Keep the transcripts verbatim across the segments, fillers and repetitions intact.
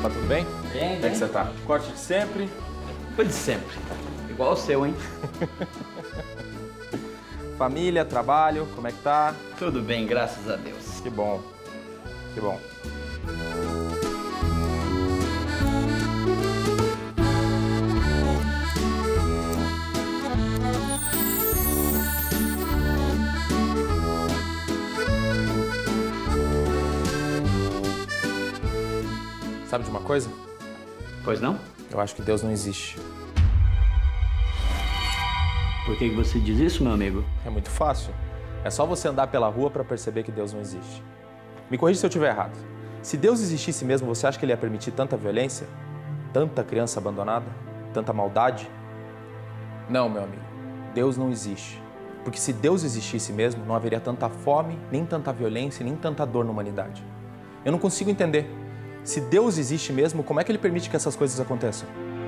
Tá tudo bem? Bem, Como é que você tá? Corte de sempre? Foi de sempre. Igual o seu, hein? Família, trabalho, como é que tá? Tudo bem, graças a Deus. Que bom. Que bom. Sabe de uma coisa? Pois não? Eu acho que Deus não existe. Por que você diz isso, meu amigo? É muito fácil. É só você andar pela rua para perceber que Deus não existe. Me corrija se eu estiver errado. Se Deus existisse mesmo, você acha que Ele ia permitir tanta violência? Tanta criança abandonada? Tanta maldade? Não, meu amigo. Deus não existe. Porque se Deus existisse mesmo, não haveria tanta fome, nem tanta violência, nem tanta dor na humanidade. Eu não consigo entender. Se Deus existe mesmo, como é que Ele permite que essas coisas aconteçam?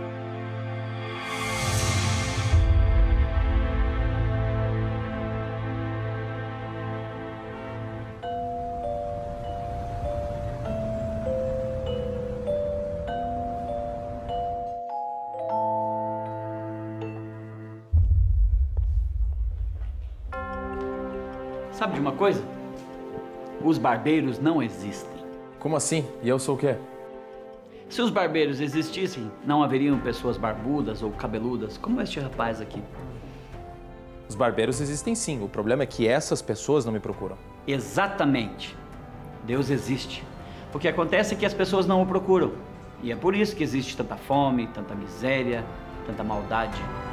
Sabe de uma coisa? Os barbeiros não existem. Como assim? E eu sou o quê? Se os barbeiros existissem, não haveriam pessoas barbudas ou cabeludas, como este rapaz aqui. Os barbeiros existem sim. O problema é que essas pessoas não me procuram. Exatamente. Deus existe. O que acontece é que as pessoas não o procuram. E é por isso que existe tanta fome, tanta miséria, tanta maldade.